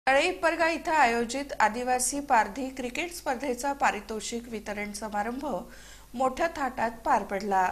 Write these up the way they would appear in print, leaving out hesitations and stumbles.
तळेपरगा इथं आयोजित आदिवासी पारधी क्रिकेट स्पर्धेचा पारितोषिक वितरण समारंभ मोठ्या थाटात पार पडला।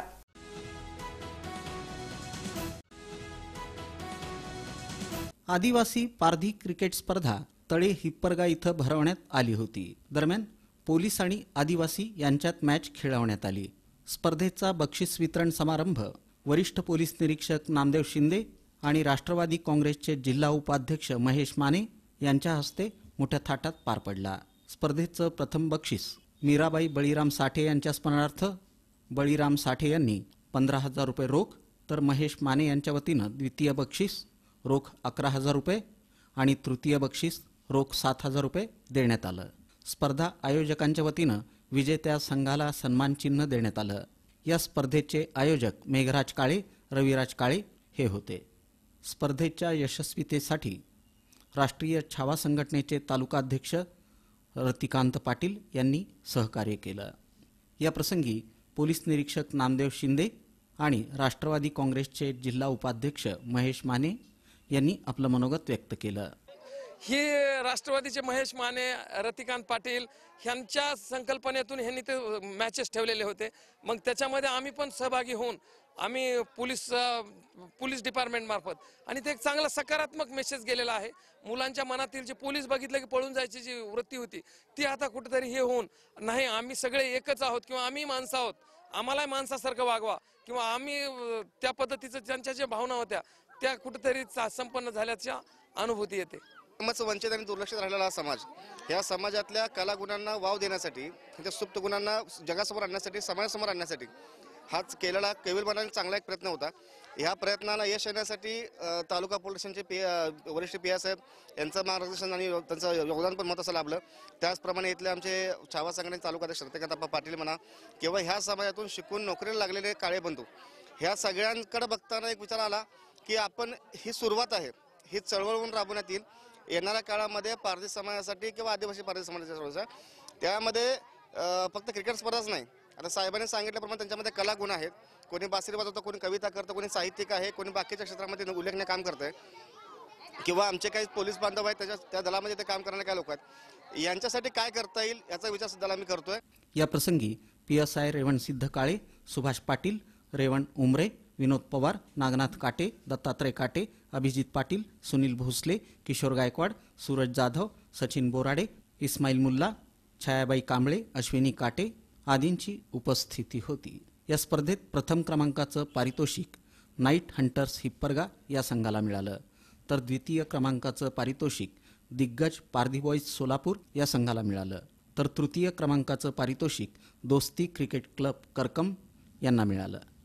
आदिवासी पारधी क्रिकेट स्पर्धा तळे हिप्परगा इथं भरवण्यात आली होती। दरम्यान पोलीस आणि आदिवासी यांच्यात मॅच खेळवण्यात आली। स्पर्धेचा बक्षीस वितरण समारंभ वरिष्ठ पोलीस निरीक्षक नामदेव शिंदे आणि राष्ट्रवादी काँग्रेसचे जिल्हा उपाध्यक्ष महेश माने यांच्या हस्ते मोठ्या थाटात पार पडला। स्पर्धेचं प्रथम बक्षीस मीराबाई बळीराम साठे यांच्या स्मरणार्थ बळीराम साठे यांनी 15,000 रुपये रोख, तर महेश माने यांच्या वतीनं द्वितीय बक्षीस रोख 11,000 रुपये आणि तृतीय बक्षीस रोख 7,000 रुपये देण्यात आलं। स्पर्धा आयोजकांच्या वतीनं विजेत्या संघाला सन्मान चिन्ह देण्यात आलं। या स्पर्धेचे आयोजक मेघराज काळे, रविराज काळे हे होते। स्पर्धेच्या यशस्वीतेसाठी राष्ट्रीय छावा संघटनेचे तालुकाध्यक्ष रतिकांत पाटील यांनी सहकार्य केलं। या प्रसंगी पोलीस निरीक्षक नामदेव शिंदे आणि राष्ट्रवादी काँग्रेसचे जिल्हा उपाध्यक्ष महेश माने यांनी आपलं मनोगत व्यक्त केलं। ही राष्ट्रवादीचे महेश माने, रतिकांत पाटील यांच्या संकल्पनेतून ह्यांनी ते मॅचेस ठेवलेले होते। मग त्याच्यामध्ये आम्ही पण सहभागी होऊन आम्ही पोलीस डिपार्टमेंट मार्फत आणि ते एक चांगला सकारात्मक मेसेज गेलेला आहे। मुलांच्या मनातील जे पोलीस बघितलं की पळून जायची जी वृत्ती होती ती आता कुठेतरी हे होऊन नाही, आम्ही सगळे एकच आहोत किंवा आम्ही माणसं आहोत, आम्हाला माणसासारखं वागवा किंवा आम्ही त्या पद्धतीचं त्यांच्या ज्या भावना होत्या त्या कुठेतरी संपन्न झाल्याच्या अनुभूती येते। वंचित आणि दुर्लक्षित राहिलेला हा समाज, या समाजातल्या कलागुणांना वाव देण्यासाठी, त्या सुप्त गुणांना जगासमोर आणण्यासाठी, समाजासमोर आणण्यासाठी हाच केलेला केविलपणाने चांगला एक प्रयत्न होता। ह्या प्रयत्नाला यश येण्यासाठी तालुका पोलीस स्टेशनचे वरिष्ठ पी एस साहेब यांचं मार्गदर्शन आणि त्यांचं योगदान पण महत्त्वाचं लाभलं। त्याचप्रमाणे इथले आमचे छावा संघटनेचे तालुकाध्यक्ष रतिकांत पाटील म्हणा किंवा ह्या समाजातून शिकून नोकरीला लागलेले काळे बंधू, ह्या सगळ्यांकडे बघताना एक विचार आला की आपण ही सुरुवात आहे, ही चळवळ राबवण्यात येईल। येणाऱ्या काळामध्ये पारधी समाजासाठी किंवा आदिवासी पारधी समाजाच्या त्यामध्ये फक्त क्रिकेट स्पर्धाच नाही, आता साहेबांनी सांगितल्याप्रमाणे त्यांच्यामध्ये कलागुण आहेत। कोणी बासरी वाजवतं, कोणी कविता करतं, कोणी साहित्यिक आहे, कोणी बाकीच्या क्षेत्रामध्ये उल्लेखनीय काम करतंय किंवा आमचे काही पोलीस बांधव आहेत त्या दलामध्ये ते काम करणारे काही लोक आहेत, यांच्यासाठी काय करता येईल याचा विचार सुद्धा आम्ही करतोय। या प्रसंगी PSI रेवणसिद्ध काळे, सुभाष पाटील, रेवण उमरे, विनोद पवार, नागनाथ काटे, दत्तात्रय काटे, अभिजित पाटील, सुनील भोसले, किशोर गायकवाड, सूरज जाधव, सचिन बोराडे, इस्माईल मुल्ला, छायाबाई कांबळे, अश्विनी काटे आदींची उपस्थिती होती। या स्पर्धेत प्रथम क्रमांकाचं पारितोषिक नाईट हंटर्स हिप्परगा या संघाला मिळालं, तर द्वितीय क्रमांकाचं पारितोषिक दिग्गज पारधी बॉईज सोलापूर या संघाला मिळालं, तर तृतीय क्रमांकाचं पारितोषिक दोस्ती क्रिकेट क्लब करकम यांना मिळालं।